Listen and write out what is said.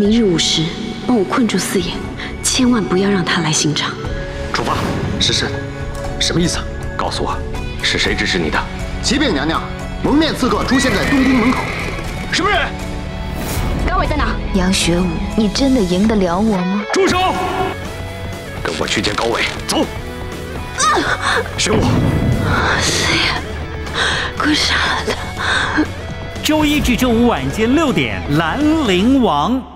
明日午时，帮我困住四爷，千万不要让他来刑场。 出发。诗诗，什么意思？告诉我，是谁指使你的？ 启禀娘娘，蒙面刺客出现在东宫门口。 什么人？ 高伟在哪？ 杨学武，你真的赢得了我吗？ 住手！跟我去见高伟，走。学武， 四爷，快杀了他！ 周一至周五晚间6点，《兰陵王》。